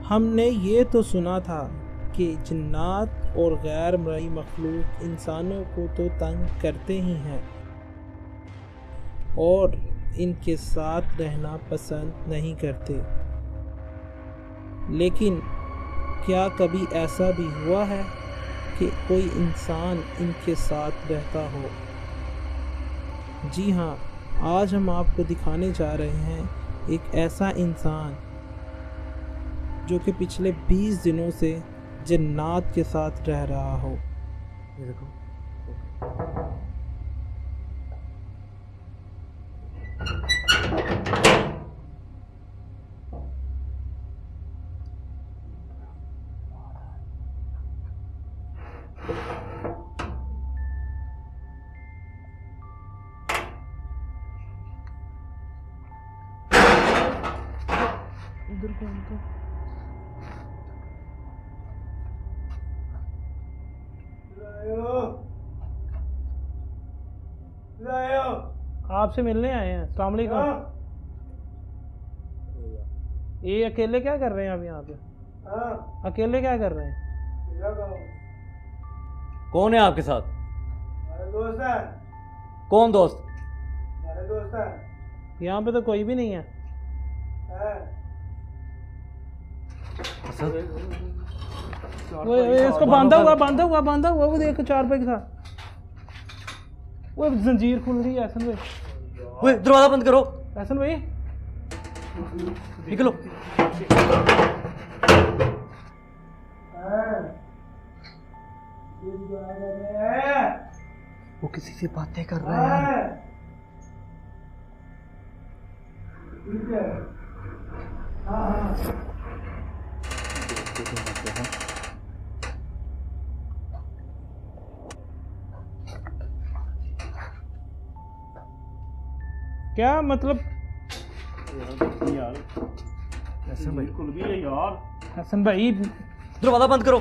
हमने ये तो सुना था कि जिन्नात और गैर मरई मखलूक इंसानों को तो तंग करते ही हैं और इनके साथ रहना पसंद नहीं करते, लेकिन क्या कभी ऐसा भी हुआ है कि कोई इंसान इनके साथ रहता हो? जी हाँ, आज हम आपको दिखाने जा रहे हैं एक ऐसा इंसान जो कि पिछले 20 दिनों से जिन्नात के साथ रह रहा हो। ये देखो। इधर कौन था? आपसे मिलने आए हैं। अस्सलाम वालेकुम। ये अकेले क्या कर रहे हैं आप यहाँ पे? अकेले क्या कर रहे हैं? कौन है आपके साथ? हमारे दोस्त है। कौन दोस्त? हमारे दोस्त है। यहाँ पे तो कोई भी नहीं है। वो इसको बांधा हुआ वो देखो चारपाई के साथ। वो जंजीर खुल रही है। एहसन भाई, ओए दरवाजा बंद करो। एहसन भाई निकलो। वो किसी से बातें कर रहा है। ठीक है। हाँ। क्या मतलब? यार हसन भाई, खुल भी है यार। हसन भाई दरवाजा बंद करो।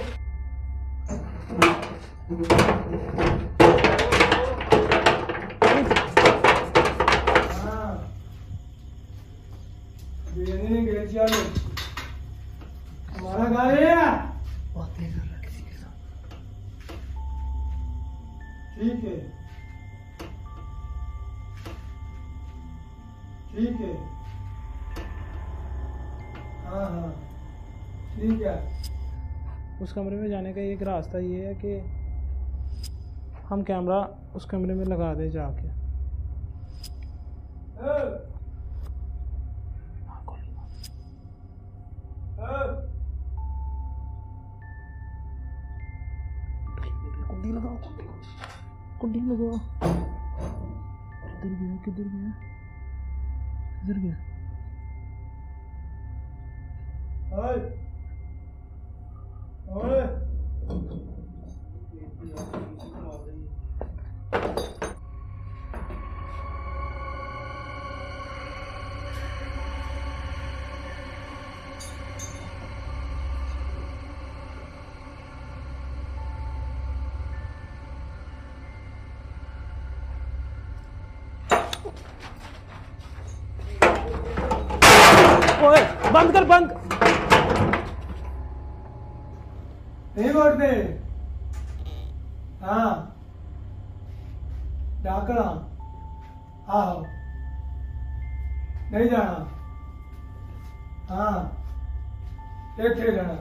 हमारा घर है। बातें कर रहा है किसी के साथ। ठीक है, ठीक है। हाँ, ठीक है। उस कमरे में जाने का एक रास्ता ये है कि हम कैमरा उस कमरे में लगा दे जाके। कुंडी लगाओ, कुंडी लगाओ। किधर गया? ओए बंद कर, बंद। नहीं बोलते। हाँ, जाकर आओ। नहीं जाना। हाँ, एक जाना।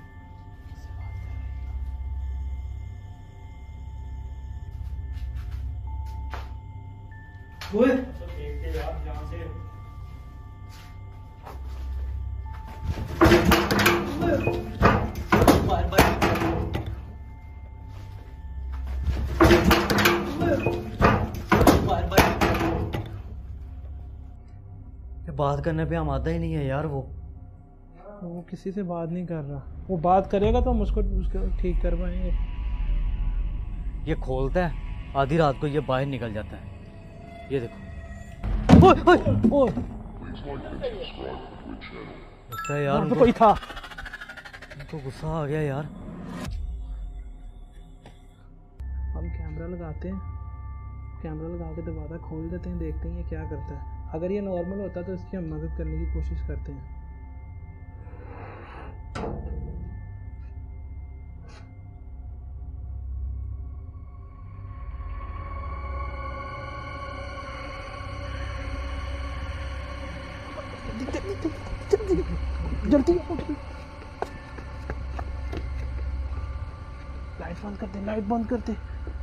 ओए देखते यार जहाँ से बात करने पे आमादा ही नहीं है यार। वो किसी से बात नहीं कर रहा। वो बात करेगा तो हम उसको ठीक कर पाएंगे। ये खोलता है, आधी रात को ये बाहर निकल जाता है। ये देखो। ओए ओए ओए, लगता है यार वहाँ पे कोई था। उनको गुस्सा आ गया यार। हम कैमरा लगाते हैं, कैमरा लगा के दरवाज़ा खोल देते हैं, देखते हैं ये क्या करता है। अगर ये नॉर्मल होता तो इसकी हम मदद करने की कोशिश करते हैं। जल्दी लाइट बंद कर दे, लाइट बंद कर दे।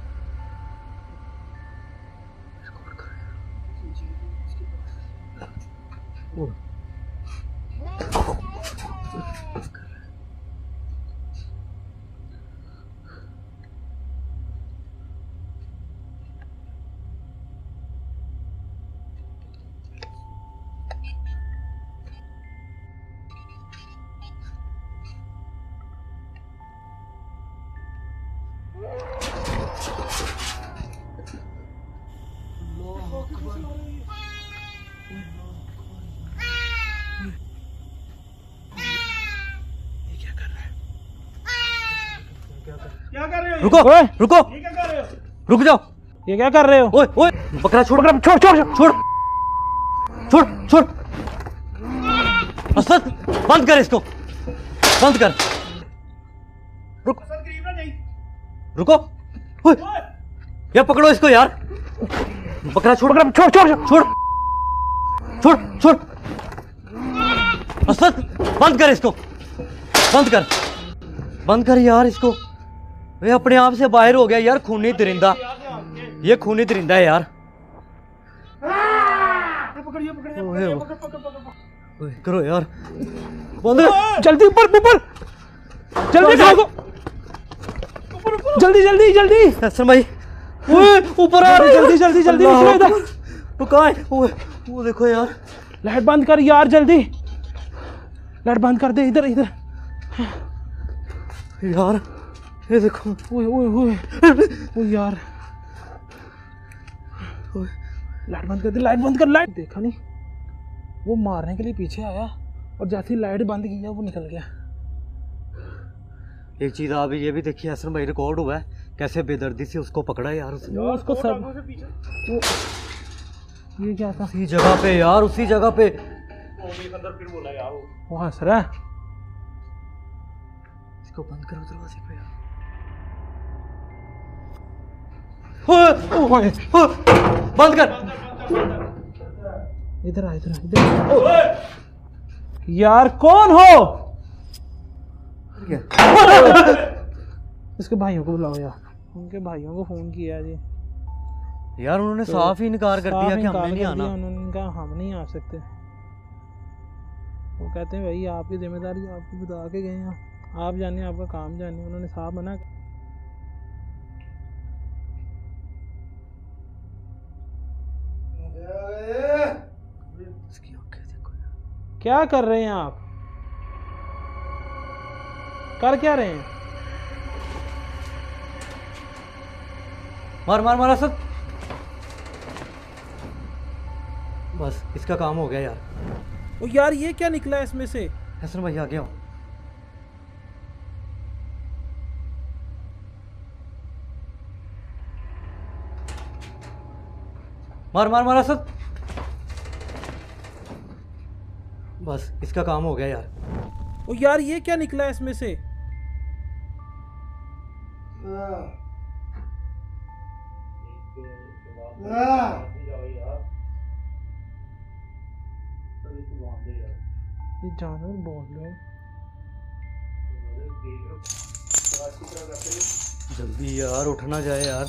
क्या कर रहे हो? रुको रुको, ये क्या कर रहे हो? रुक जाओ। ये क्या कर रहे हो? ओए ओए, बकरा छोड़, बकरा छोड़ छोड़ छोड़ छोड़ छोड़। असद, बंद कर इसको, बंद कर। रुक, असल करीब ना नहीं। रुको। ओए, यार पकड़ो इसको यार। बकरा छोड़, बकरा छोड़ छोड़ छोड़ छोड़ छोड़। असद, बंद कर इसको, बंद कर, बंद कर यार इसको। ये अपने आप से बाहर हो गया यार, खूनी दरिंदा, ये खूनी दरिंदा है यार। पकड़िए पकड़िए ओए, पकड़ पकड़ पकड़। ओए, करो यार, बंद कर। जल्दी ऊपर ऊपर, जल्दी भागो, जल्दी जल्दी जल्दी। हसन भाई, ओए ऊपर आ रहे, जल्दी जल्दी जल्दी निकलो इधर। वो कहाँ है? ओए, वो देखो यार। लाइट बंद कर यार, जल्दी लाइट बंद कर दे। इधर इधर यार, ये देखो। ओए ओए ओए ओ यार, लाइट बंद कर दे, लाइट बंद कर। लाइट देखा नहीं, वो मारने के लिए पीछे आया और जैसे ही लाइट बंद की वो निकल गया। एक चीज आप ये भी देखिए हसन भाई, रिकॉर्ड हुआ है कैसे बेदर्दी से उसको पकड़ा यार उसने। वो उसको सब वो, ये क्या था? उसी जगह पे यार, उसी जगह पे। अंदर फिर बोला यार वो हंस रहा है। इसको बंद करो दरवाजे को यार। ओए, ओए, बंद कर। इधर आ, इधर आ, इधर। यार कौन हो? इसके भाइयों को बुलाओ यार, उनके भाइयों को फोन किया जी। यार उन्होंने तो साफ ही इनकार कर दिया कि इनकार हमने नहीं कर आना। दिया, उन्होंने कहा हम नहीं आ सकते। वो कहते हैं भाई आपकी जिम्मेदारी, आपको बता के गए हैं, आप जाने, आपका काम जाने। उन्होंने साफ मना कर। इसकी आंखें देखो यार। क्या कर रहे हैं आप? कर क्या रहे हैं? मार मार मार असद। बस इसका काम हो गया यार। ओ यार, ये क्या निकला इसमें से? हसन भाई आ गया। मार मार मार असद। बस इसका काम हो गया यार। ओ यार, ये क्या निकला इसमें से? ये जानवर बोल रहे हैं। जल्दी यार, उठना जाए यार।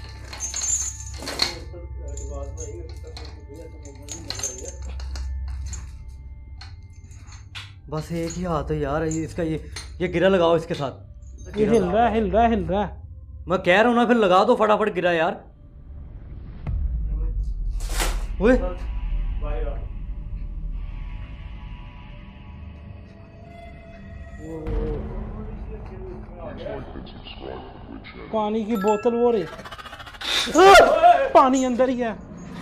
बस एक ही हाथ है यार इसका। ये गिरा लगाओ इसके साथ। ये हिल रहा है, हिल रहा है, हिल रहा है। मैं कह रहा हूँ ना, फिर लगा दो फटाफट गिरा यार। ओए, पानी की बोतल वो रही, पानी अंदर ही है।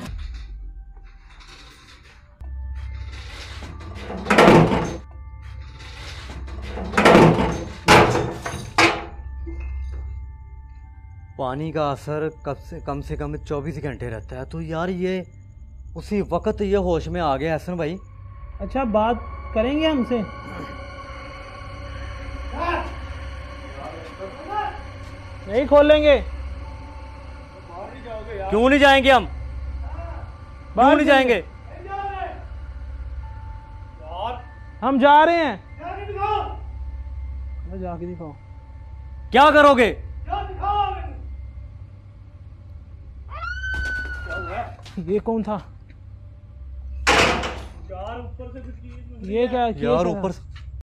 पानी का असर कम से कम 24 घंटे रहता है। तो यार ये उसी वक्त ये होश में आ गया हसन भाई। अच्छा, बात करेंगे हमसे? नहीं खोलेंगे। बाहर नहीं जाओगे यार। क्यों नहीं जाएंगे हम? क्यों नहीं जाएंगे? यार हम जा रहे हैं। जाके दिखाओ। अरे जाके दिखाओ। क्या करोगे? क्या दिखाओ? क्या हुआ? ये कौन था? यार ऊपर से कुछ चीज ये क्या यार ऊपर से